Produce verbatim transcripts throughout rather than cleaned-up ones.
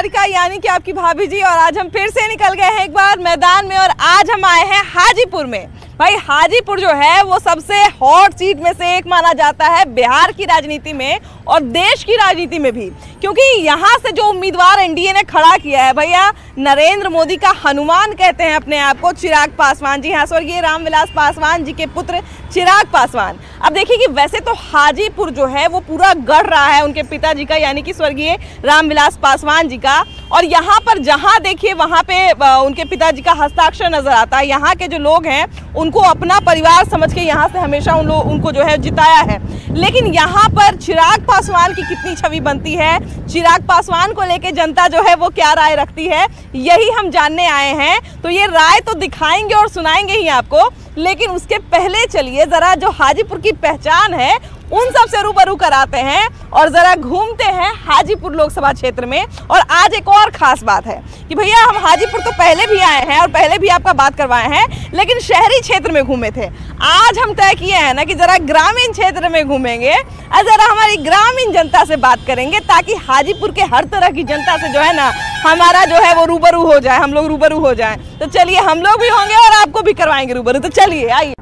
सारिका यानी कि आपकी भाभी जी, और आज हम फिर से निकल गए हैं एक बार मैदान में और आज हम आए हैं हाजीपुर में। भाई हाजीपुर जो है वो सबसे हॉट सीट में से एक माना जाता है बिहार की राजनीति में और देश की राजनीति में भी, क्योंकि यहाँ से जो उम्मीदवार एनडीए ने खड़ा किया है भैया, नरेंद्र मोदी का हनुमान कहते हैं अपने आप को, चिराग पासवान जी। हाँ, स्वर्गीय रामविलास पासवान जी के पुत्र चिराग पासवान। अब देखिए कि वैसे तो हाजीपुर जो है वो पूरा गढ़ रहा है उनके पिताजी का, यानी कि स्वर्गीय रामविलास पासवान जी का, और यहाँ पर जहाँ देखिए वहाँ पे उनके पिताजी का हस्ताक्षर नजर आता है। यहाँ के जो लोग हैं उनको अपना परिवार समझ के यहाँ से हमेशा उन लोग उनको जो है जिताया है। लेकिन यहाँ पर चिराग पासवान की कितनी छवि बनती है, चिराग पासवान को लेके जनता जो है वो क्या राय रखती है, यही हम जानने आए हैं। तो ये राय तो दिखाएंगे और सुनाएंगे ही आपको, लेकिन उसके पहले चलिए जरा जो हाजीपुर की पहचान है उन सब से रूबरू कराते हैं और जरा घूमते हैं हाजीपुर लोकसभा क्षेत्र में। और आज एक और खास बात है कि भैया हम हाजीपुर तो पहले भी आए हैं और पहले भी आपका बात करवाए हैं, लेकिन शहरी क्षेत्र में घूमे थे। आज हम तय किए हैं ना कि जरा ग्रामीण क्षेत्र में घूमेंगे और जरा हमारी ग्रामीण जनता से बात करेंगे, ताकि हाजीपुर के हर तरह की जनता से जो है ना हमारा जो है वो रूबरू हो जाए, हम लोग रूबरू हो जाए। तो चलिए हम लोग भी होंगे और आपको भी करवाएंगे रूबरू। तो चलिए आइए।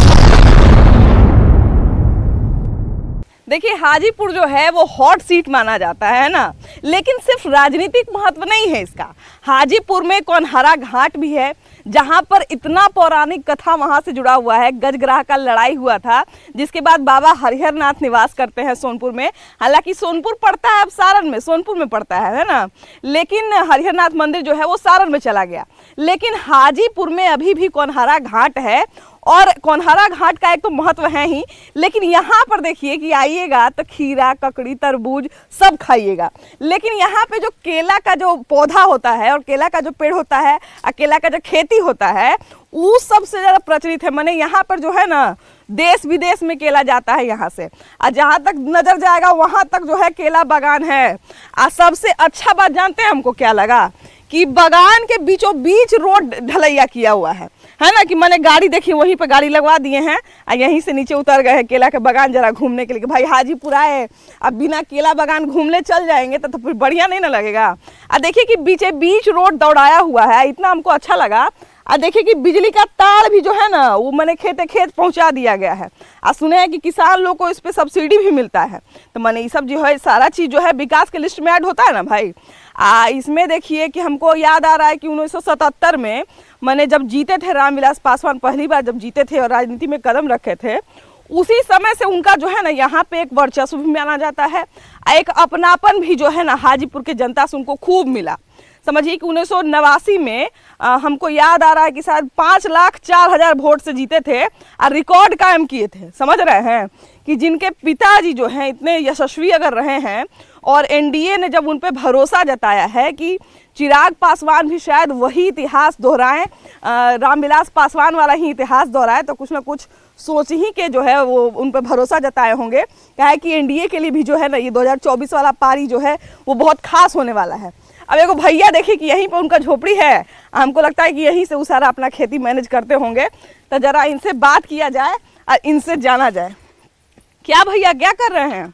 देखिए हाजीपुर जो है वो हॉट सीट माना जाता है ना, लेकिन सिर्फ राजनीतिक महत्व नहीं है इसका। हाजीपुर में कौनहरा घाट भी है, जहां पर इतना पौराणिक कथा वहां से जुड़ा हुआ है। गजग्राह का लड़ाई हुआ था, जिसके बाद बाबा हरिहर नाथ निवास करते हैं सोनपुर में। हालांकि सोनपुर पड़ता है अब सारण में, सोनपुर में पड़ता है है ना, लेकिन हरिहर नाथ मंदिर जो है वो सारण में चला गया। लेकिन हाजीपुर में अभी भी कौनहरा घाट है, और कौनहरा घाट का एक तो महत्व है ही, लेकिन यहाँ पर देखिए कि आइएगा तो खीरा, ककड़ी, तरबूज सब खाइएगा। लेकिन यहाँ पे जो केला का जो पौधा होता है और केला का जो पेड़ होता है और केला का जो खेती होता है वो सबसे ज़्यादा प्रचलित है। माने यहाँ पर जो है ना देश विदेश में केला जाता है यहाँ से, और जहाँ तक नज़र जाएगा वहाँ तक जो है केला बागान है। और सबसे अच्छा बात जानते हैं हमको क्या लगा, कि बागान के बीचों बीच रोड ढलैया किया हुआ है है ना, कि मैंने गाड़ी देखी वहीं पे गाड़ी लगवा दिए हैं और यहीं से नीचे उतर गए हैं केला के बागान जरा घूमने के लिए। भाई हाजीपुर आए अब बिना केला बागान घूमने चल जाएंगे तो, तो फिर बढ़िया नहीं ना लगेगा। और देखिए कि बीचे बीच रोड दौड़ाया हुआ है, इतना हमको अच्छा लगा। और देखिए कि बिजली का तार भी जो है ना वो मैंने खेते खेत पहुंचा दिया गया है। और सुने हैं कि किसान लोग को इस पर सब्सिडी भी मिलता है। तो मैंने ये सब जो है सारा चीज़ जो है विकास के लिस्ट में ऐड होता है ना भाई। आ इसमें देखिए कि हमको याद आ रहा है कि उन्नीस सौ सतहत्तर में मैंने जब जीते थे रामविलास पासवान, पहली बार जब जीते थे और राजनीति में कदम रखे थे, उसी समय से उनका जो है ना यहाँ पे एक वर्चस्व भी माना जाता है, एक अपनापन भी जो है ना हाजीपुर के जनता से उनको खूब मिला। समझिए कि उन्नीस सौ नवासी में आ, हमको याद आ रहा है कि शायद पाँच लाख चार हजार वोट से जीते थे और रिकॉर्ड कायम किए थे। समझ रहे हैं कि जिनके पिताजी जो हैं इतने यशस्वी अगर रहे हैं और एनडीए ने जब उन पे भरोसा जताया है कि चिराग पासवान भी शायद वही इतिहास दोहराएं, रामविलास पासवान वाला ही इतिहास दोहराए, तो कुछ ना कुछ सोच ही के जो है वो उन पर भरोसा जताए होंगे। क्या है कि एनडीए के लिए भी जो है ना ये दो हज़ार चौबीस वाला पारी जो है वो बहुत खास होने वाला है। अब एगो भैया देखिए कि यहीं पर उनका झोपड़ी है, हमको लगता है कि यहीं से वो सारा अपना खेती मैनेज करते होंगे। तो जरा इनसे बात किया जाए और इनसे जाना जाए। क्या भैया क्या कर रहे हैं?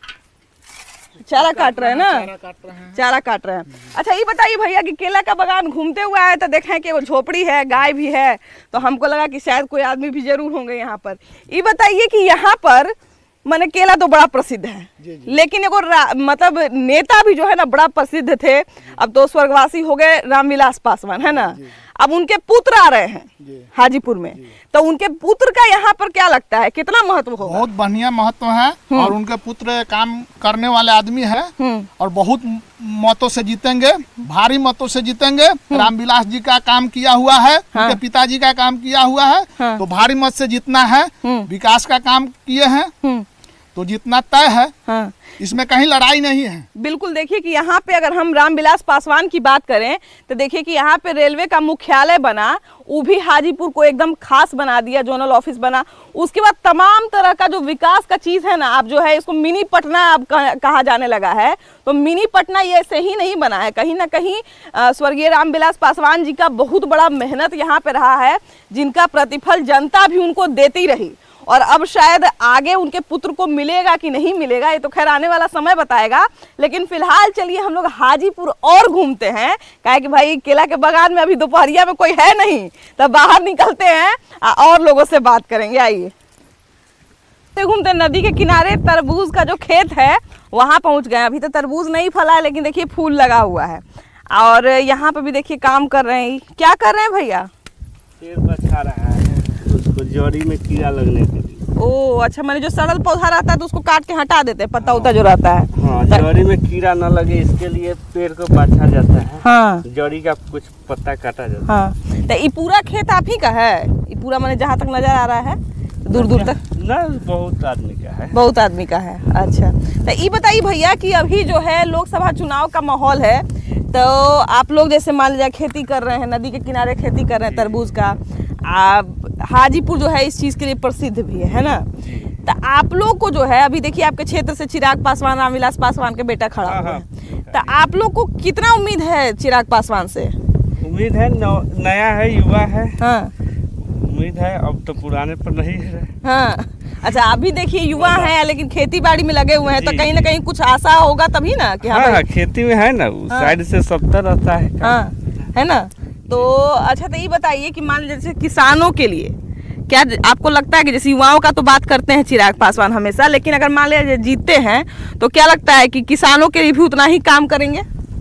चारा काट रहे हैं ना, चारा काट रहे हैं, चारा काट रहे हैं। अच्छा ये बताइए भैया कि केला का बागान घूमते हुए आए तो देखें कि वो झोपड़ी है, गाय भी है, तो हमको लगा कि शायद कोई आदमी भी जरूर होंगे यहाँ पर। ये बताइए कि यहाँ पर माने केला तो बड़ा प्रसिद्ध है, जी जी। लेकिन एगो मतलब नेता भी जो है ना बड़ा प्रसिद्ध थे, अब तो स्वर्गवासी हो गए रामविलास पासवान, है ना। अब उनके पुत्र आ रहे हैं हाजीपुर में, तो उनके पुत्र का यहाँ पर क्या लगता है कितना महत्व होगा? बहुत बढ़िया महत्व है, और उनके पुत्र काम करने वाले आदमी है और बहुत मतों से जीतेंगे, भारी मतों से जीतेंगे। रामविलास जी का काम किया हुआ है, हाँ। उनके पिताजी का काम किया हुआ है, हाँ। तो भारी मत से जीतना है। विकास का काम किए हैं तो जितना तय है, हाँ। इसमें कहीं लड़ाई नहीं है। बिल्कुल। देखिए कि यहाँ पे अगर हम रामविलास पासवान की बात करें तो देखिए कि यहाँ पे रेलवे का मुख्यालय बना, वो भी हाजीपुर को एकदम खास बना दिया, जोनल ऑफिस बना। उसके बाद तमाम तरह का जो विकास का चीज़ है ना, अब जो है इसको मिनी पटना अब कहा जाने लगा है। तो मिनी पटना ये ऐसे ही नहीं बना है, कहीं ना कहीं स्वर्गीय रामविलास पासवान जी का बहुत बड़ा मेहनत यहाँ पे रहा है, जिनका प्रतिफल जनता भी उनको देती रही। और अब शायद आगे उनके पुत्र को मिलेगा कि नहीं मिलेगा ये तो खैर आने वाला समय बताएगा। लेकिन फिलहाल चलिए हम लोग हाजीपुर और घूमते हैं, काहे कि भाई केला के बागान में अभी दोपहरिया में कोई है नहीं, तब बाहर निकलते हैं और लोगों से बात करेंगे। आइए घूमते नदी के किनारे तरबूज का जो खेत है वहाँ पहुँच गए। अभी तो तरबूज नहीं फला है लेकिन देखिए फूल लगा हुआ है और यहाँ पे भी देखिए काम कर रहे हैं। क्या कर रहे हैं भैया? पेड़ बचा रहा है, उसको जड़ी में कीड़ा लगने के लिए। ओ अच्छा, मैंने जो सड़ल पौधा रहता है तो उसको काट के हटा देते हैं, पत्ता उता जो रहता है। हाँ, जड़ी में कीड़ा न लगे इसके लिए पेड़ को बाछा जाता है। हाँ, जड़ी का कुछ पत्ता काटा जाता है। हाँ, तो ये पूरा खेत आप ही का है? ये पूरा मैंने जहाँ तक नजर आ रहा है दूर दूर तक? ना, बहुत आदमी का है। बहुत आदमी का है। अच्छा, तो ये बताइए भैया कि अभी जो है लोकसभा चुनाव का माहौल है, तो आप लोग जैसे मान लीजिए खेती कर रहे हैं, नदी के किनारे खेती कर रहे हैं तरबूज का, आप हाजीपुर जो है इस चीज़ के लिए प्रसिद्ध भी है, है ना? तो आप लोग को जो है अभी देखिए आपके क्षेत्र से चिराग पासवान, रामविलास पासवान के बेटा खड़ा हुआ है, तो आप लोग को कितना उम्मीद है चिराग पासवान से? उम्मीद है, नया है, युवा है। हाँ, उम्मीद है, अब तो पुराने पर नहीं है। हाँ, अच्छा, अभी देखिए युवा हैं लेकिन खेती बाड़ी में लगे हुए हैं, तो कहीं ना कहीं कुछ आशा होगा तभी ना कि हाँ, हाँ, खेती में है ना, उस हाँ, साइड से सबतर रहता है। हाँ, है ना? तो अच्छा, तो ये बताइए कि मान लीजिए जैसे किसानों के लिए क्या आपको लगता है कि जैसे युवाओं का तो बात करते हैं चिराग पासवान हमेशा, लेकिन अगर मान लीजिए जीतते हैं तो क्या लगता है कि किसानों के लिए भी उतना ही काम करेंगे?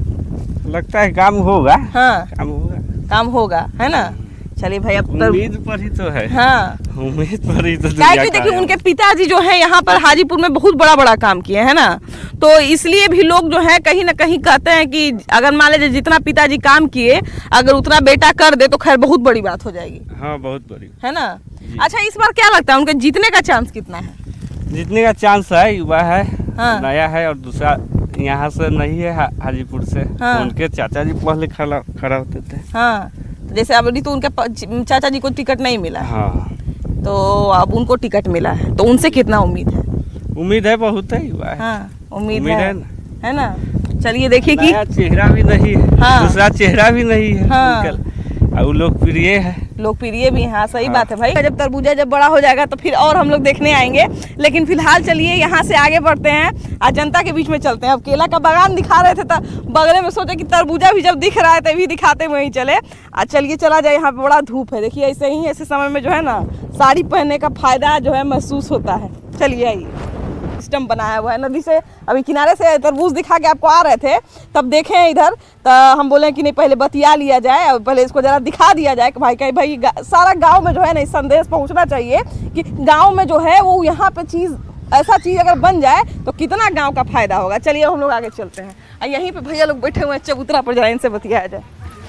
लगता है काम होगा। हाँ, काम होगा, काम होगा, है ना? चलिए भाई, अब तो उम्मीद पर ही तो है। हाँ, उम्मीद पर ही तो क्या देखिए उनके पिताजी जो है यहाँ पर हाजीपुर में बहुत बड़ा बड़ा काम किए है ना, तो इसलिए भी लोग जो है कहीं ना कहीं कहते हैं कि अगर मान लीजिए जितना पिताजी काम किए अगर उतना बेटा कर दे तो खैर बहुत बड़ी बात हो जाएगी। हाँ, बहुत बड़ी, है ना? अच्छा, इस बार क्या लगता है उनके जीतने का चांस कितना है? जीतने का चांस है, युवा है। हाँ, नया है, और दूसरा यहाँ से नहीं है, हा, हाजीपुर से। हाँ, उनके चाचा जी पहले खड़ा खड़ा होते थे। हाँ, तो जैसे अभी तो उनके चाचा जी को टिकट नहीं मिला। हाँ, तो अब उनको टिकट मिला है, तो उनसे कितना उम्मीद है? उम्मीद है, बहुत है, युवा है। हाँ, उम्मीद, उम्मीद है, है ना? है ना? चलिए देखिए कि चेहरा भी नहीं है। हाँ, दूसरा चेहरा भी नहीं है। हाँ, और लोकप्रिय है, लोकप्रिय भी। हाँ, सही हाँ, बात है भाई। जब तरबूजा जब बड़ा हो जाएगा तो फिर और हम लोग देखने आएंगे, लेकिन फिलहाल चलिए यहाँ से आगे बढ़ते हैं, आज जनता के बीच में चलते हैं। अब केला का बागान दिखा रहे थे तो बगले में सोचे कि तरबूजा भी जब दिख रहा है तभी दिखाते वहीं चले। आज चलिए चला जाए, यहाँ पे बड़ा धूप है, देखिए ऐसे ही ऐसे समय में जो है ना साड़ी पहनने का फायदा जो है महसूस होता है। चलिए आइए, सिस्टम बनाया हुआ है नदी से, अभी किनारे से तरबूज दिखा के आपको आ रहे थे तब देखे इधर, तो हम बोले कि नहीं पहले बतिया लिया जाए और पहले इसको जरा दिखा दिया जाए कि भाई कहीं भाई सारा गांव में जो है ना संदेश पहुंचना चाहिए कि गांव में जो है वो यहाँ पे चीज़ ऐसा चीज़ अगर बन जाए तो कितना गांव का फायदा होगा। चलिए हम लोग आगे चलते हैं और यहीं पे भैया लोग बैठे हुए हैं चबूतरा पर, जरा इनसे बतियाया जाए।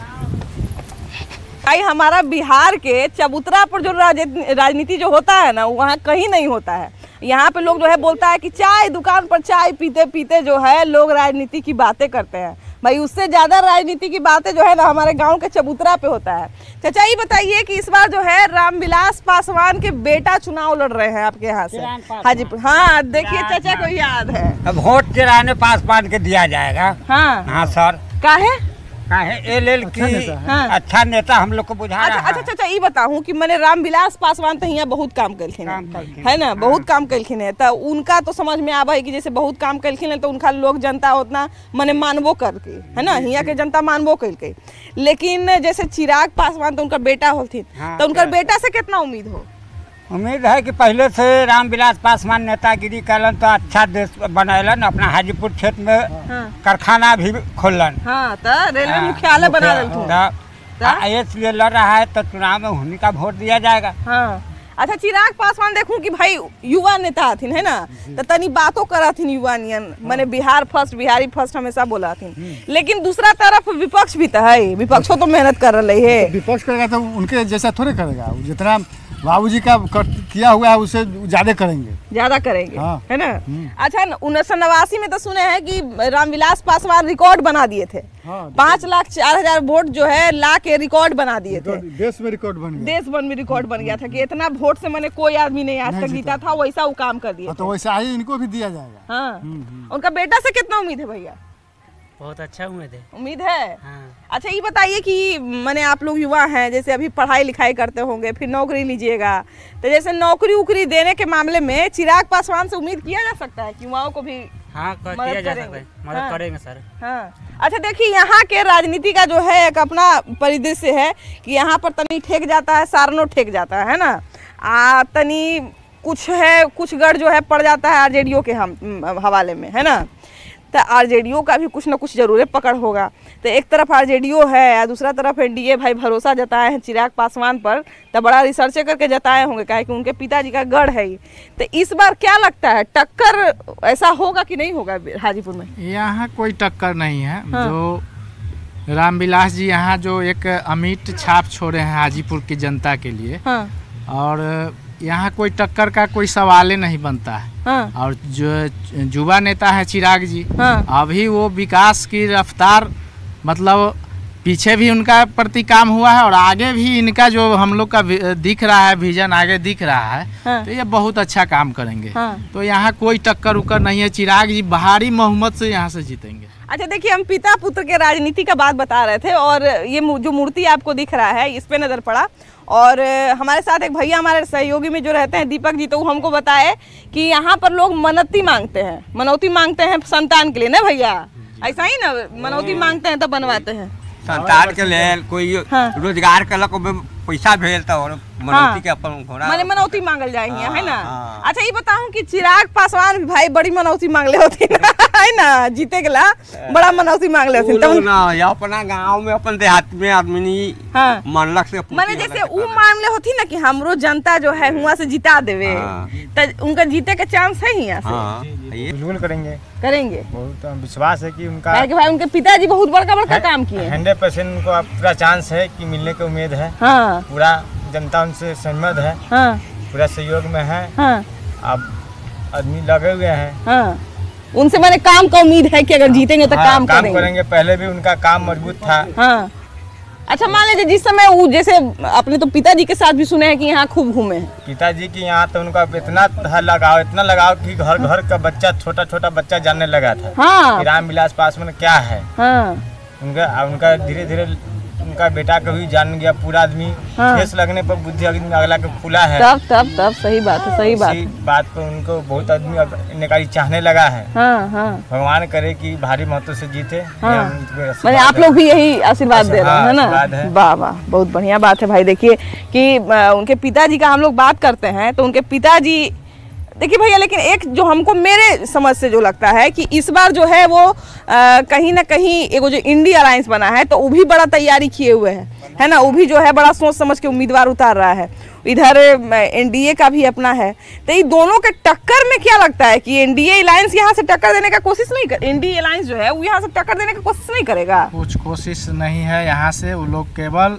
भाई हमारा बिहार के चबूतरा पर जो राजनीति जो होता है ना वहाँ कहीं नहीं होता है। यहाँ पे लोग जो है बोलता है कि चाय दुकान पर चाय पीते पीते जो है लोग राजनीति की बातें करते हैं। भाई उससे ज़्यादा राजनीति की बातें जो है ना हमारे गांव के चबूतरा पे होता है। चाचा ये बताइए कि इस बार जो है रामविलास पासवान के बेटा चुनाव लड़ रहे हैं आपके यहाँ से हाजीपुर। हाँ, देखिए चाचा को याद है। अब वोट चिराग पासवान के दिया जाएगा। हाँ, हाँ सर, काहे काहे एल एल की हाँ, अच्छा नेता हम लोग को बुझा अच्छा, रहा अच्छा चाचा ये बताऊं कि मैंने रामविलास पासवान तो यहाँ बहुत काम कलखिन है ना, बहुत काम कलखिन है, तो उनका तो समझ में आवा है कि जैसे बहुत काम कलखिन है तो उनका लोग जनता उतना मैंने मानवो करके है ना, यहाँ के जनता मानवो करके। लेकिन जैसे चिराग पासवान तो उनका बेटा होथिन, तो उनका बेटा से कितना उम्मीद हो? उम्मीद है कि पहले से रामविलास पासवान नेतागिरी कलन तो अच्छा देश बनैलन, अपना हाजीपुर क्षेत्र में हाँ, कारखाना भी खोलन। हाँ, तो रेलवे मुख्यालय बना रहे इसलिए लड़ रहा है, तो चुनाव में उन्हीं का वोट दिया जाएगा। हाँ, अच्छा चिराग पासवान देखूं कि भाई युवा नेता हथिन है ना, तो तनी बातों करथिन युवा नियन, मैंने बिहार फर्स्ट बिहारी फर्स्ट हमेशा बोला हथिन, लेकिन दूसरा तरफ विपक्ष भी तो है, विपक्षों तो मेहनत कर रही है। विपक्ष करेगा तो उनके जैसा थोड़े करेगा, जितना बाबूजी का किया हुआ है उससे ज्यादा करेंगे, ज्यादा करेंगे। हाँ, है ना। अच्छा, उन्नीस सौ नवासी में तो सुने हैं कि रामविलास पासवान रिकॉर्ड बना दिए थे। हाँ, पाँच लाख चार हजार वोट जो है ला के रिकॉर्ड बना दिए थे, देश में रिकॉर्ड बन गया, देश भर में रिकॉर्ड बन गया था कि इतना वोट से मैंने कोई आदमी नहीं आज तक जीता था, वैसा वो काम कर दिया। तो वैसा ही इनको भी दिया जाएगा। हाँ, उनका बेटा से कितना उम्मीद है भैया? बहुत अच्छा उम्मीद है। उम्मीद है। हाँ। अच्छा ये बताइए कि मैंने आप लोग युवा हैं, जैसे अभी पढ़ाई लिखाई करते होंगे, फिर नौकरी लीजिएगा, तो जैसे नौकरी उकरी देने के मामले में चिराग पासवान से उम्मीद किया जा सकता है कि युवाओं को भी हाँ कर मदद किया जा करेंगे? सकता है, मदद हाँ। करेंगे सर। हाँ। अच्छा देखिए, यहाँ के राजनीति का जो है एक अपना परिदृश्य है कि यहाँ पर तनी ठेक जाता है, सारनो ठेक जाता है ना, आ तनी कुछ है, कुछ गढ़ जो है पड़ जाता है आरजेडीओ के हम हवाले में, है ना। तो आरजेडीओ का भी कुछ ना कुछ जरूर पकड़ होगा। तो एक तरफ आरजेडीओ है और दूसरा तरफ एनडीए भाई भरोसा जताए हैं चिराग पासवान पर, तो बड़ा रिसर्च करके जताए होंगे, कहे कि उनके पिताजी का गढ़ है। तो इस बार क्या लगता है, टक्कर ऐसा होगा कि नहीं होगा हाजीपुर में? यहाँ कोई टक्कर नहीं है। हाँ। जो रामविलास जी यहाँ जो एक अमिट छाप छोड़े हैं हाजीपुर की जनता के लिए, हाँ। और यहाँ कोई टक्कर का कोई सवाल ही नहीं बनता है। हाँ। और जो युवा नेता है चिराग जी, हाँ। अभी वो विकास की रफ्तार, मतलब पीछे भी उनका प्रति काम हुआ है और आगे भी इनका जो हम लोग का दिख रहा है विजन आगे दिख रहा है। हाँ। तो ये बहुत अच्छा काम करेंगे। हाँ। तो यहाँ कोई टक्कर उक्कर नहीं है, चिराग जी भारी बहुमत से यहाँ से जीतेंगे। अच्छा देखिए, हम पिता पुत्र के राजनीति का बात बता रहे थे और ये मू- जो मूर्ति आपको दिख रहा है इस पे नज़र पड़ा, और हमारे साथ एक भैया हमारे सहयोगी में जो रहते हैं दीपक जी, तो वो हमको बताए कि यहाँ पर लोग मनौती मांगते हैं, मनौती मांगते हैं संतान के लिए ना भैया, ऐसा ही ना, मनौती मांगते हैं तो बनवाते हैं संतान के लिए कोई हाँ। रोजगार के लग पैसा भेज तो मनौती के अपन घोड़ा माने मनौती मांगल जाएंगे, है ना। हाँ। अच्छा ये बताऊं कि चिराग पासवान भी भाई बड़ी मनौती मांगले होती ना, है ना, जीते के ला बड़ा मनौती मांगले होती तो ना या अपना गांव में अपन देहात में आदमी हाँ। मनलक से माने जैसे वो मांगले होती ना कि हमरो जनता जो है हुआ से जिता देवे, हाँ। तो उनका जीते का चांस है ही यहाँ से। हाँ ये बिल्कुल करेंगे, करेंगे, बहुत विश्वास है कि उनका काहे कि भाई उनके पिताजी बहुत बड़का बड़का काम किए। हंड्रेड परसेंट उनको अब पूरा चांस है कि मिलने की उम्मीद है। हाँ। पूरा जनता उनसे सहमत है, हाँ। पूरा सहयोग में है। हाँ। अब आदमी लगे हुए हैं। हाँ। उनसे मैंने काम का उम्मीद है कि अगर जीतेंगे तो हाँ, काम काम करेंगे। करेंगे। पहले भी उनका काम मजबूत था। हाँ। अच्छा मान लीजिए जिस समय वो जैसे अपने तो पिताजी के साथ भी सुने हैं कि यहाँ खूब घूमे हैं। पिताजी की यहाँ तो उनका इतना था लगाव, इतना लगाव कि घर घर का बच्चा, छोटा छोटा बच्चा जानने लगा था हाँ। कि रामविलास पासवान क्या है। हाँ। उनका उनका धीरे धीरे उनका बेटा को भी जान गया पूरा आदमी। हाँ। ठेस लगने पर बुद्धि अगला के खुला है। तब तब तब सही बात है, सही बात इसी है। बात पर उनको बहुत आदमी अब निकाली चाहने लगा है। हाँ। हाँ। भगवान करे कि भारी महत्व से जीते। हाँ। ये हम उनको आशीर्वाद मैंने आप है। लोग भी यही आशीर्वाद दे रहे हैं, है ना। आशीर्वाद है। वाह वाह, बहुत बढ़िया बात है भाई। देखिए कि अ, उनके पिताजी का हम लोग बात करते हैं तो उनके पिताजी, देखिए भैया, लेकिन एक जो हमको मेरे समझ से जो लगता है कि इस बार जो है वो आ, कहीं ना कहीं एगो जो इंडिया अलायंस बना है तो वो भी बड़ा तैयारी किए हुए है, है ना। वो भी जो है बड़ा सोच समझ के उम्मीदवार उतार रहा है। इधर एनडीए का भी अपना है, तो ये दोनों के टक्कर में क्या लगता है कि एनडीए अलायंस यहाँ से टक्कर देने का कोशिश नहीं कर, एनडीए अलायंस जो है वो यहाँ से टक्कर देने की कोशिश नहीं करेगा? कुछ कोशिश नहीं है यहाँ से, वो लोग केवल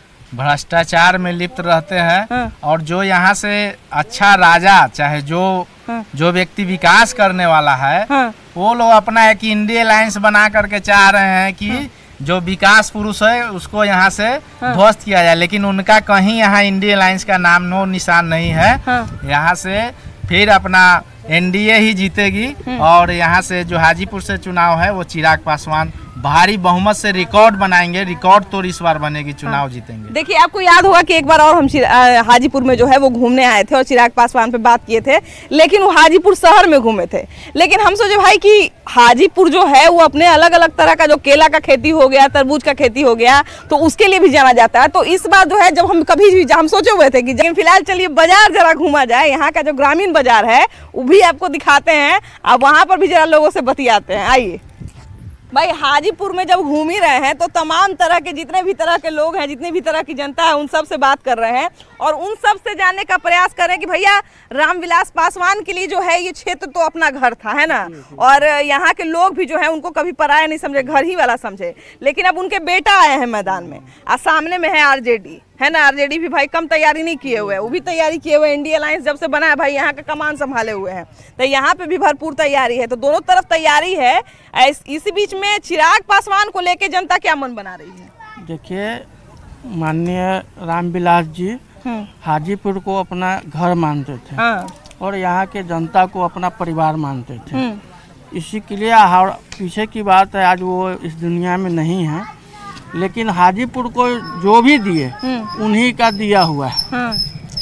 भ्रष्टाचार में लिप्त रहते हैं। हाँ। और जो यहाँ से अच्छा राजा, चाहे जो हाँ। जो व्यक्ति विकास करने वाला है, हाँ। वो लोग अपना एक इंडिया अलायंस बना करके चाह रहे हैं कि हाँ। जो विकास पुरुष है उसको यहाँ से हाँ। ध्वस्त किया जाए, लेकिन उनका कहीं यहाँ इंडिया अलायंस का नाम नो निशान नहीं है। हाँ। यहाँ से फिर अपना एनडीए ही जीतेगी और यहाँ से जो हाजीपुर से चुनाव है वो चिराग पासवान भारी बहुमत से रिकॉर्ड बनाएंगे, रिकॉर्ड तोड़ इस बार बनेगी, चुनाव हाँ। जीतेंगे। देखिए आपको याद होगा कि एक बार और हम हाजीपुर में जो है वो घूमने आए थे और चिराग पासवान पे बात किए थे, लेकिन वो हाजीपुर शहर में घूमे थे। लेकिन हम सोचे भाई कि हाजीपुर जो है वो अपने अलग अलग तरह का, जो केला का खेती हो गया, तरबूज का खेती हो गया, तो उसके लिए भी जाना जाता है। तो इस बार जो है जब हम कभी भी हम सोचे हुए थे कि लेकिन फिलहाल चलिए बाजार जरा घूमा जाए, यहाँ का जो ग्रामीण बाजार है वो भी आपको दिखाते हैं, अब वहाँ पर भी जरा लोगों से बतियाते हैं। आइए भाई, हाजीपुर में जब घूम ही रहे हैं तो तमाम तरह के जितने भी तरह के लोग हैं, जितनी भी तरह की जनता है, उन सब से बात कर रहे हैं और उन सब से जानने का प्रयास करें कि भैया रामविलास पासवान के लिए जो है ये क्षेत्र तो अपना घर था, है ना, और यहाँ के लोग भी जो है उनको कभी पराया नहीं समझे, घर ही वाला समझे। लेकिन अब उनके बेटा आए हैं मैदान में और सामने में है आरजेडी, है ना। आरजेडी भी भाई कम तैयारी नहीं किए हुए, वो भी तैयारी किए हुए। इंडिया अलायंस जब से बना है भाई यहाँ का कमान संभाले हुए हैं, तो यहाँ पे भी भरपूर तैयारी है। तो दोनों तरफ तैयारी है। इसी बीच में चिराग पासवान को लेके जनता क्या मन बना रही है? देखिए, माननीय रामविलास जी हाजीपुर को अपना घर मानते थे। हाँ। और यहाँ के जनता को अपना परिवार मानते थे। इसी के लिए हर पीछे की बात है, आज वो इस दुनिया में नहीं है, लेकिन हाजीपुर को जो भी दिए उन्हीं का दिया हुआ है। हाँ।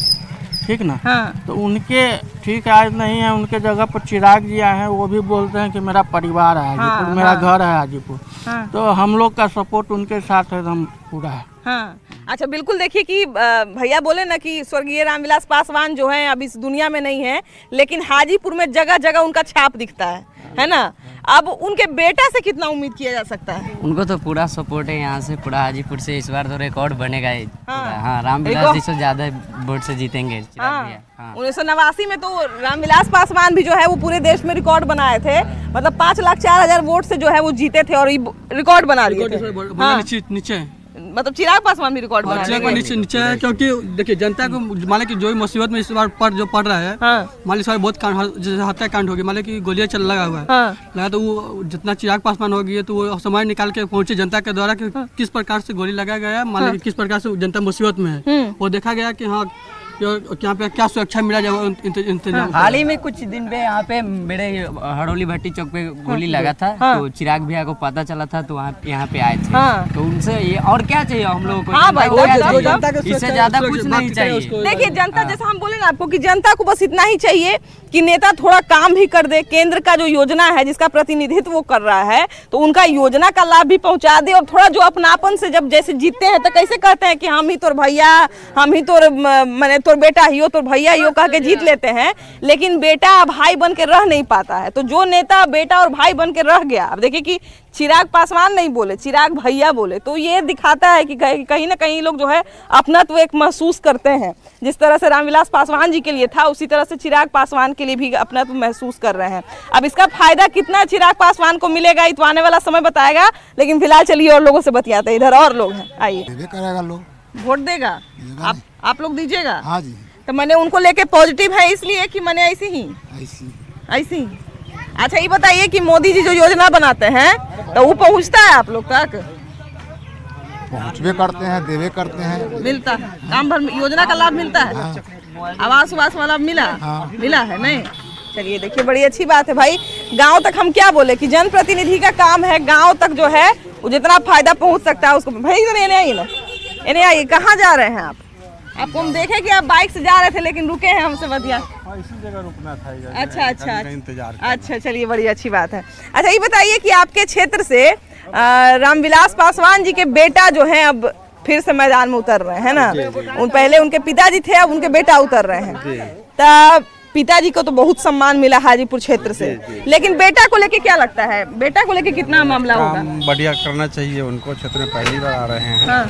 ठीक ना। हाँ। तो उनके ठीक आज नहीं है, उनके जगह पर चिराग जी आए हैं, वो भी बोलते हैं कि मेरा परिवार है हाजीपुर, हाँ, मेरा हाँ। घर है हाजीपुर। हाँ। तो हम लोग का सपोर्ट उनके साथ एकदम पूरा है। हाँ। अच्छा, बिल्कुल। देखिए कि भैया बोले ना कि स्वर्गीय रामविलास पासवान जो हैं अब इस दुनिया में नहीं है, लेकिन हाजीपुर में जगह जगह उनका छाप दिखता है, है ना। अब उनके बेटा से कितना उम्मीद किया जा सकता है? उनको तो पूरा सपोर्ट है यहाँ से, पूरा हाजीपुर से इस बार तो रिकॉर्ड बनेगा ही। हाँ, हाँ, रामविलास जी से ज्यादा वोट से जीतेंगे। हाँ। उन्नीस सौ नवासी में तो रामविलास पासवान भी जो है वो पूरे देश में रिकॉर्ड बनाए थे, मतलब पाँच लाख चार हजार वोट से जो है वो जीते थे और रिकॉर्ड बना दिए थे। हाँ। नीचे नीचे मतलब चिराग पासवान भी रिकॉर्ड बना चिराग नीचे नीचे है, क्योंकि देखिए जनता को मान कि जो मुसीबत में इस बार पर जो पड़ रहा है, हाँ। मान ली सारे बहुत कांड, जैसे हत्याकांड हो गई, मान कि गोलियां चल लगा हुआ है, हाँ। लगा तो वो जितना चिराग पासवान हो गई है तो वो समय निकाल के पहुंचे जनता के द्वारा कि हाँ। किस प्रकार से गोली लगाया गया, मान ली किस प्रकार से जनता मुसीबत में है, वो देखा गया कि हाँ यहाँ पे क्या सुरक्षा मिला जाए इंतजाम। हाल ही में कुछ दिन पे यहाँ पे मेरे हड़ोली भट्टी चौक पे गोली लगा था, हाँ। तो चिराग भैया को पता चला था, तो वहाँ यहाँ पे आए थे। हाँ। तो उनसे ये और क्या चाहिए हम लोगों को? हाँ भाई, जनता को जनता- क्या जनता चाहिए? इससे ज्यादा कुछ नहीं चाहिए। देखिए जनता, जैसा हम बोले ना आपको कि जनता को बस इतना ही चाहिए कि नेता थोड़ा काम भी कर दे, केंद्र का जो योजना है जिसका प्रतिनिधित्व वो कर रहा है तो उनका योजना का लाभ भी पहुंचा दे, और थोड़ा जो अपनापन से जब जैसे जीतते हैं तो कैसे कहते हैं कि हम ही तोर भैया, हम ही तोर मैंने तोर बेटा ही हो, तोर भैया ही हो कह के जीत लेते हैं, लेकिन बेटा भाई बन के रह नहीं पाता है। तो जो नेता बेटा और भाई बन के रह गया, अब देखिए कि चिराग पासवान नहीं बोले, चिराग भैया बोले, तो ये दिखाता है कि कहीं ना कहीं लोग जो है अपनत्व एक महसूस करते हैं। जिस तरह से रामविलास पासवान जी के लिए था उसी तरह से चिराग पासवान के लिए भी अपनत्व महसूस कर रहे हैं। अब इसका फायदा कितना चिराग पासवान को मिलेगा ये तो आने वाला समय बताएगा, लेकिन फिलहाल चलिए और लोगों से बतियाते हैं। इधर और लोग हैं, आइए। करेगा लोग, वोट देगा आप आप लोग दीजिएगा? हाँ जी। तो मैंने उनको लेके पॉजिटिव है इसलिए कि मैंने ऐसी ही ऐसी ऐसी अच्छा, ये बताइए कि मोदी जी जो योजना बनाते हैं तो वो पहुंचता है आप लोग तक? पहुँचवे करते हैं, देवे करते हैं, मिलता है काम भर योजना का लाभ मिलता है। हाँ। आवास उवास वाला मिला? हाँ। मिला है नहीं? चलिए देखिए, बड़ी अच्छी बात है भाई। गांव तक हम क्या बोले कि जनप्रतिनिधि का काम है गांव तक जो है वो जितना फायदा पहुंच सकता है उसको। भाई इधर आइए ना, इन्हें आइए। कहाँ जा रहे हैं आप? आपको हम देखे कि आप बाइक से जा रहे थे लेकिन रुके हैं हमसे बतिया। इसी जगह रुकना था। अच्छा अच्छा इंतजार। अच्छा, चलिए बड़ी अच्छी बात है। अच्छा ये बताइए कि आपके क्षेत्र से रामविलास पासवान जी के बेटा जो हैं अब फिर से मैदान में उतर रहे हैं ना। उन पहले उनके पिताजी थे, अब उनके बेटा उतर रहे हैं। तब पिताजी को तो बहुत सम्मान मिला हाजीपुर क्षेत्र से, लेकिन बेटा को लेके क्या लगता है? बेटा को लेके कितना मामला होगा? बढ़िया करना चाहिए उनको, क्षेत्र में पहली बार आ रहे हैं। हाँ।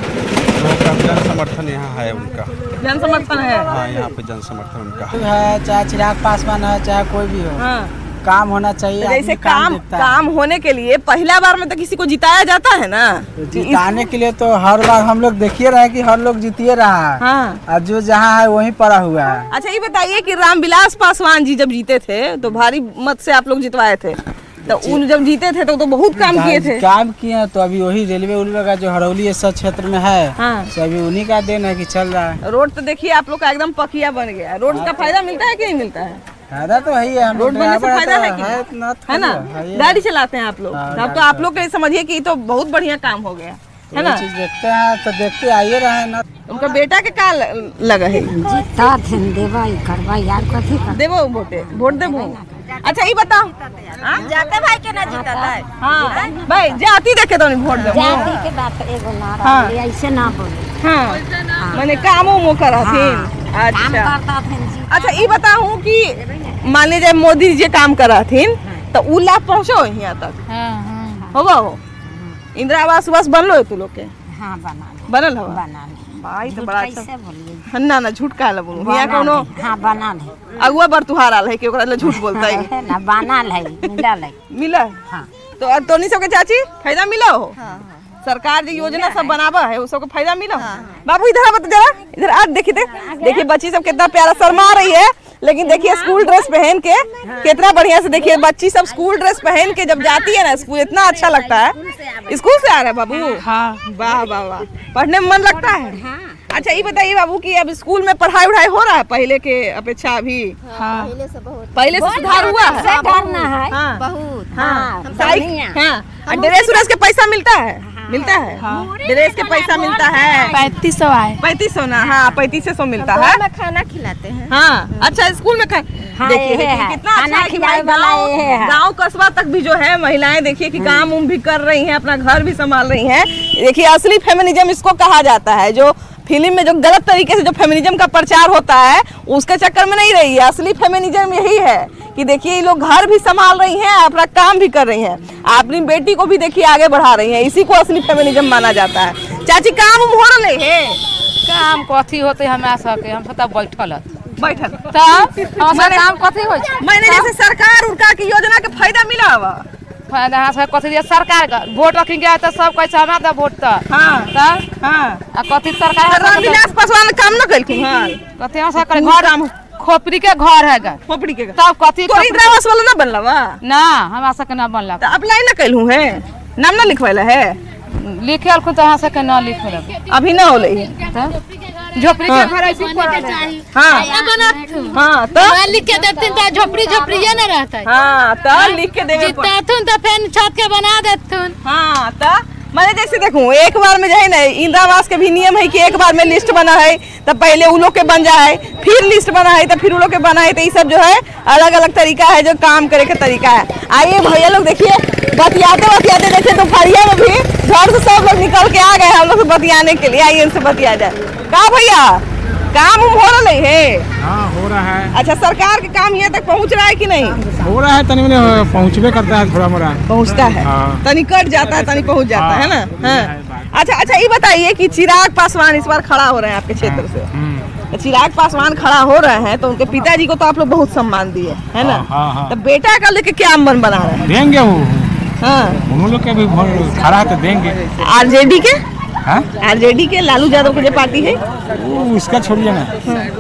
जन समर्थन यहाँ है उनका। जन समर्थन है? हाँ, यहाँ पे जन समर्थन उनका है, चाहे चिराग पासवान है चाहे कोई भी हो। हाँ। काम होना चाहिए। जैसे काम काम, काम होने के लिए पहला बार में तो किसी को जिताया जाता है ना। तो जिताने के लिए तो हर बार हम लोग देखिए रहे कि हर लोग जीतिए रहा है। हाँ। और जो जहाँ है वहीं पड़ा हुआ है। अच्छा ये बताइए कि रामविलास पासवान जी जब जीते थे तो भारी मत से आप लोग जितवाए थे, तो उन जब जीते थे तो, तो बहुत काम किए थे। काम किए तो अभी वही रेलवे उलवे का जो हरौली सब क्षेत्र में है, हाँ। तो अभी उन्हीं का देन है कि चल रहा है। रोड तो देखिए आप लोग का एकदम पकिया बन गया है। रोड हाँ। का फायदा मिलता है कि नहीं मिलता है? फायदा तो वही है, रोड बनने से फायदा है कि है ना? गाड़ी चलाते हैं आप लोग, अब तो आप लोग समझिए कि तो बहुत बढ़िया काम हो गया है ना। चीज देखते हैं तो देखते आइए रहे ना। उनका बेटा के का लगा है? जीता थे देवा करवा यार कथी का देवो वोटे वोट देबो। अच्छा ये बताओ, जाते भाई के ना जीता है। हां भाई जाति देखे तो नहीं वोट देबो। जाति के बात एगो ना रहा, ऐसे ना बोले। हां माने कामो मो करथिन। अच्छा अच्छा ये बताऊं कि मान लीजिए मोदी जी काम करथिन तो उ लाभ पहुंचो यहाँ तक? हां हां होगा हो। इंदिरा आवास बस बनलो है तू लोग के? हां बना बनल हो। बना भाई तो बड़ा अच्छा हन्ना ना झूठ काहे बोलू यहाँ कोनो? हां बना ले अगुआ बर तुहार आल है कि ओकरा ले झूठ बोलता है ना। बना ले मिला ले मिला। हां तो तोनी सब के चाची फायदा मिला हो? हां सरकार जो योजना सब बनावा है उसको फायदा मिला। बाबू इधर आ, बता जरा इधर आ। देखिए देख देखिए बच्ची सब कितना प्यारा शर्मा रही है, लेकिन देखिए स्कूल ड्रेस पहन के कितना बढ़िया से। देखिए बच्ची सब स्कूल ड्रेस पहन के जब जाती है ना स्कूल, इतना अच्छा लगता है। स्कूल से आ रहे हैं बाबू? हाँ। वाह वाह वाह, पढ़ने में मन लगता है? अच्छा ये बताइए बाबू कि अब स्कूल में पढ़ाई उढ़ाई हो रहा है पहले के अपेक्षा अभी? हाँ, पहले से बहुत पहले से सुधार हुआ है? से करना है हाँ। बहुत। हाँ, हम साइकिल हाँ, ड्रेस व्रेस के पैसा मिलता है? मिलता है ड्रेस के पैसा मिलता है? पैंतीस सौ आए पैंतीस सौ ना? हाँ पैंतीस सौ मिलता है। में खाना खिलाते हैं। हाँ अच्छा स्कूल में खा देखिए कितना अच्छा है कि गाँव कस्बा तक भी जो है महिलाएं देखिए कि काम उम भी कर रही हैं, अपना घर भी संभाल रही हैं। देखिए असली फेमिनिज्म इसको कहा जाता है, जो फिल्म में जो गलत तरीके से जो फेमिनिज्म का प्रचार होता है उसके चक्कर में नहीं रही है। असली फेमिनिज्म यही है कि देखिए ये लोग घर भी संभाल रही हैं, अपना काम भी कर रही हैं, अपनी बेटी को भी देखिए आगे बढ़ा रही हैं, इसी को असली फेमिनिज्म माना जाता है। चाची काम उम हो रहे है? काम कथी होते हमरा सबके, हम सब बैठल बैठल तब हमारे काम कथी हो? मैंने जैसे सरकार उनका की योजना के फायदा मिला हुआ फायदा हाँ कथी दिया सरकार का वोट रखेंगे तो सब कैसे हमारा दा वोट तो हाँ तब हाँ आ कथी सरकार रामविलास पासवान काम न कलखिन हां कथी हम सब करे घर खोपड़ी के घर है गा खोपड़ी के तब कथी तो इंदिरा आवास वाला ना बनला वा ना हमरा सब के ना बनला तो अप्लाई न कइलहु है, नाम ना लिखवाइला है? लिखेल को तो हां से के ना लिखल अभी ना होले झोपड़ी के घर ऐसी पड़ल है। हां हां तो लिख के देथिन तो झोपड़ी झोपड़िए ना रहता है। हां तो लिख के देवे जिताथुन तो फेन छत के बना देथुन। हां तो मैंने जैसे देखूं एक बार में जो है ना इंदिरा आवास के भी नियम है कि एक बार में लिस्ट बना है तब पहले उन लोग के बन जाए, फिर लिस्ट बना है तब फिर उन लोग के बना है, तो ये सब जो है अलग अलग तरीका है जो काम करे का तरीका है। आइए भैया लोग देखिए बतियाते बतियाते देखिए दोपहरिया में भी घर से सब लोग निकल के आ गए हम लोग से बतियाने के लिए। आइए इनसे बतिया जाए। का भैया काम उम हो रहा है? हाँ हो रहा है। अच्छा सरकार के काम यहाँ तक पहुँच रहा है कि नहीं? हो रहा है, तनी पहुँचबे करता है, थोड़ा मोड़ा पहुँचता है। हाँ। तनी कट जाता है तनी पहुँच जाता हाँ। है ना हाँ। अच्छा अच्छा ये बताइए कि चिराग पासवान इस बार खड़ा हो रहे हैं आपके क्षेत्र से, चिराग पासवान खड़ा हो रहे हैं तो उनके पिताजी को तो आप लोग बहुत सम्मान दिए है ना, तो बेटा का लेके क्या मन बना रहे हैं? देंगे वो हाँ उन लोग के भी खड़ा तो देंगे। आरजेडी के आरजेडी के लालू यादव की जो पार्टी है वो उसका छोड़िए ना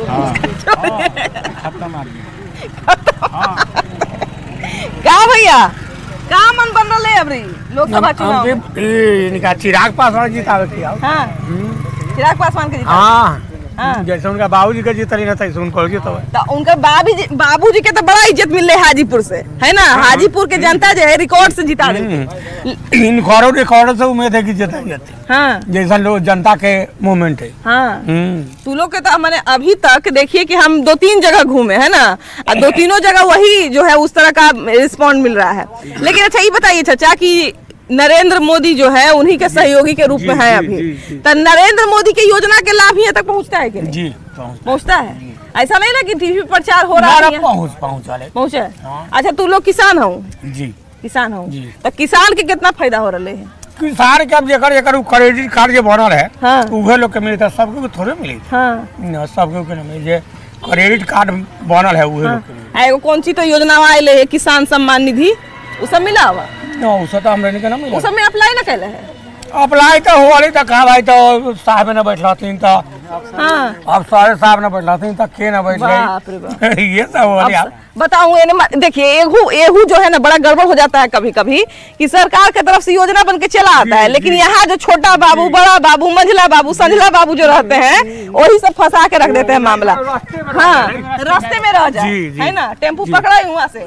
क्या भैया का मन बन रहा है अबरी लोकसभा चुनाव? इनका चिराग पासवान जीतावे के हां चिराग पासवान के जीता हां जैसे उनका बाबूजी का जीत रही ना था उनको जीता तो उनका बाबूजी बाबूजी के तो बड़ा इज्जत मिल रही है हाजीपुर से है ना। हाजीपुर के जनता जो है रिकॉर्ड से जिता देती इन घरों रिकॉर्ड से उम्मीद है कि जिताई जाती हाँ जैसा लोग जनता के मूवमेंट है। हाँ तू लोग के तो मैंने अभी तक देखिए कि हम दो तीन जगह घूमे है ना और दो तीनों जगह वही जो है उस तरह का रिस्पॉन्ड मिल रहा है। लेकिन अच्छा ये बताइए चाचा कि नरेंद्र मोदी जो है उन्हीं के सहयोगी के रूप में है अभी, तो नरेंद्र मोदी की योजना के लाभ यहाँ तक पहुँचता है कि नहीं? जी पहुँचता है। ऐसा नहीं ना कि टीवी प्रचार हो रहा है पहुँच पहुँच पहुँचे। अच्छा तू लोग किसान हो? जी किसान हो तो किसान के कितना फायदा हो रहा है? किसान के अब जेकर जेकर क्रेडिट कार्ड जो बनल है हाँ। उहे लोग के मिलता है, सबके थोड़े मिली हाँ। सबके नहीं मिले क्रेडिट कार्ड बनल है उहे लोग के। एगो कौन सी तो योजना आये है किसान सम्मान निधि वो सब मिला हुआ? उसे तो हमरे नहीं मिला। उस में अप्लाई ना कैले है? अप्लाई तो हो वाली तो कहा भाई तो साहब ने बैठला तीन तो हाँ। अब सारे साहब ने बैठला तीन तो के ना बैठ गए ये सब हो वाली। बताऊं देखिए एहू एहू जो है ना बड़ा गड़बड़ हो जाता है कभी कभी कि सरकार की तरफ से योजना बन के चला आता है लेकिन यहाँ जो छोटा बाबू बड़ा बाबू मंझला बाबू संझला बाबू जो रहते हैं वही सब फंसा के रख देते हैं मामला। हाँ रास्ते में रह जाए है ना, टेम्पू पकड़ा वहाँ से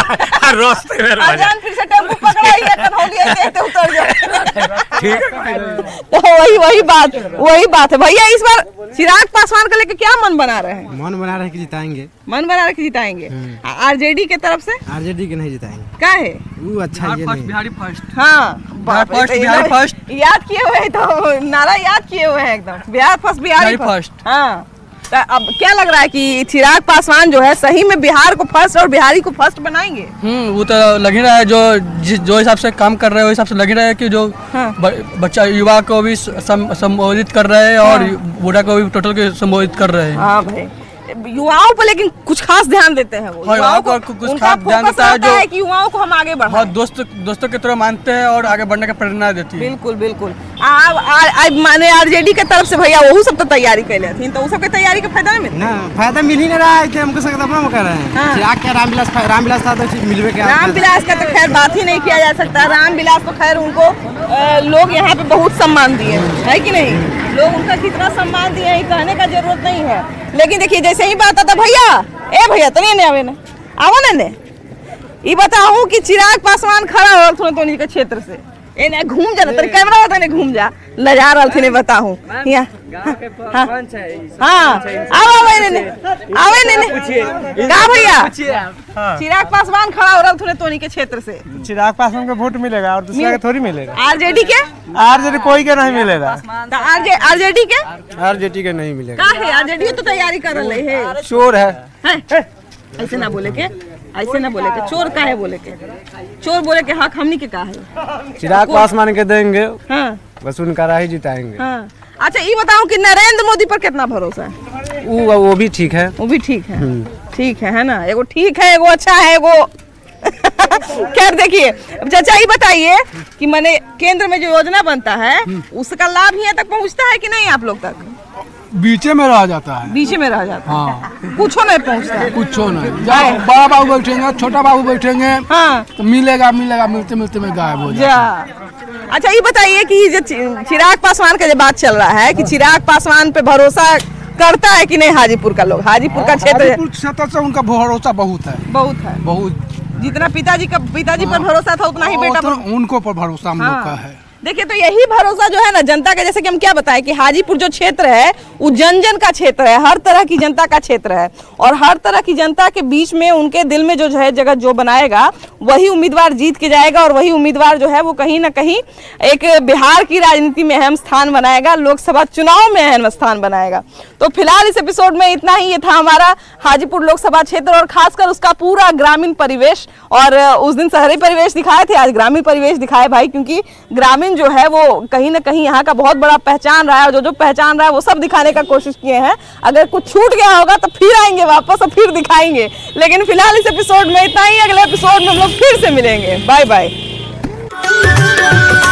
रास्ते में रह जाए फिर से टेम्पू पकड़ा उतर जाए तो वही वही बात वही बात है। भैया इस बार चिराग पासवान को लेकर क्या मन बना रहे हैं? मन बना रहे कि जिताएंगे। मन बना रहे कि जिताएंगे। आरजेडी के तरफ से? आरजेडी के नहीं जिताएंगे। क्या है वो अच्छा ये नहीं। बिहारी फर्स्ट। हाँ फर्स्ट बिहारी फर्स्ट याद किए हुए हैं तो नारा याद किए हुए हैं एकदम बिहार फर्स्ट बिहारी फर्स्ट। हाँ तो अब क्या लग रहा है कि चिराग पासवान जो है सही में बिहार को फर्स्ट और बिहारी को फर्स्ट बनाएंगे? हम्म वो तो लग ही रहा है जो जिस जो हिसाब से काम कर रहे हैं उस हिसाब से लग ही रहा है कि जो हाँ। बच्चा युवा को भी संबोधित कर रहे हैं और बूढ़ा को भी टोटल के संबोधित कर रहे हैं। हाँ भाई युवाओं पर लेकिन कुछ खास ध्यान देते हैं वो युवाओं को कुछ खास ध्यान देता है जो है कि युवाओं को हम आगे बढ़ाएं। दोस्त दोस्तों की तरह मानते हैं और आगे बढ़ने की प्रेरणा देती है। बिल्कुल बिल्कुल। माने आरजेडी के तरफ से भैया वो सब तो तैयारी कर लेती तो वो सब की तैयारी का फायदा नहीं मिलता ना, फायदा मिल ही नहीं रहा है। हमको सकता अपना कर रहे हैं चिराग क्या रामविलास रामविलास था तो मिलवे क्या? रामविलास का तो खैर बात ही नहीं किया जा सकता। रामविलास तो खैर उनको आ, लोग यहाँ पे बहुत सम्मान दिए है कि नहीं, लोग उनका कितना सम्मान दिए है कहने का जरूरत नहीं है। लेकिन देखिए जैसे ही बात आता भैया ए भैया तो नहीं आवे ना आवो ना ने ये बताऊं कि चिराग पासवान खड़ा हो थोड़े तो के क्षेत्र से एने घूम जा तेरे कैमरा होता ने घूम जा लजा रहल थे ने बताऊं यहाँ हाँ हाँ आओ आवे ने आवे ने का भैया चिराग पासवान खड़ा हो रहल थे तोनी के क्षेत्र से। चिराग पासवान को वोट मिलेगा और दूसरा के थोड़ी मिलेगा। आरजेडी के आरजेडी कोई के नहीं मिलेगा। आरजे आरजेडी के आरजेडी के नहीं मिलेगा। का है आरजेडी तो तैयारी कर रहे है चोर है, है? ऐसे ना बोले के ऐसे ना बोले के चोर का है बोले के चोर बोले के हक हमनी के का है चिराग पासवान के देंगे हाँ बस उनका राही जिताएंगे। हाँ। अच्छा ये बताओ कि नरेंद्र मोदी पर कितना भरोसा है? वो वो भी ठीक है, वो भी ठीक है, ठीक है है ना, एगो ठीक है एगो अच्छा है एगो खैर देखिए चाचा ये बताइए कि मैंने केंद्र में जो योजना बनता है उसका लाभ यहाँ तक पहुँचता है कि नहीं आप लोग तक? बीचे में रह जाता है, बीचे में रह जाता है हाँ। कुछ नहीं पहुँचता है, कुछ नहीं। जब बड़ा बाबू बैठेंगे छोटा बाबू बैठेंगे हाँ तो मिलेगा मिलेगा मिलते मिलते में गायब हो जाता। अच्छा ये बताइए कि जो चिराग पासवान का जो बात चल रहा है कि चिराग पासवान पे भरोसा करता है कि नहीं हाजीपुर का लोग? हाजीपुर का क्षेत्र क्षेत्र से उनका भरोसा बहुत है, बहुत है, बहुत। जितना पिताजी का पिताजी पर भरोसा था उतना ही बेटा पर उनको पर भरोसा हम लोग का है। देखिए तो यही भरोसा जो है ना जनता का, जैसे कि हम क्या बताएं कि हाजीपुर जो क्षेत्र है वो जन जन का क्षेत्र है, हर तरह की जनता का क्षेत्र है और हर तरह की जनता के बीच में उनके दिल में जो है जगह जो बनाएगा वही उम्मीदवार जीत के जाएगा और वही उम्मीदवार जो है वो कहीं ना कहीं एक बिहार की राजनीति में अहम स्थान बनाएगा, लोकसभा चुनाव में अहम स्थान बनाएगा। तो फिलहाल इस एपिसोड में इतना ही। ये था हमारा हाजीपुर लोकसभा क्षेत्र और खासकर उसका पूरा ग्रामीण परिवेश। और उस दिन शहरी परिवेश दिखाए थे, आज ग्रामीण परिवेश दिखाए भाई, क्योंकि ग्रामीण जो है वो कहीं ना कहीं यहाँ का बहुत बड़ा पहचान रहा है और जो जो पहचान रहा है वो सब दिखाने का कोशिश किए हैं। अगर कुछ छूट गया होगा तो फिर आएंगे वापस और फिर दिखाएंगे। लेकिन फिलहाल इस एपिसोड में इतना ही, अगले एपिसोड में हम लोग फिर से मिलेंगे। Bye bye.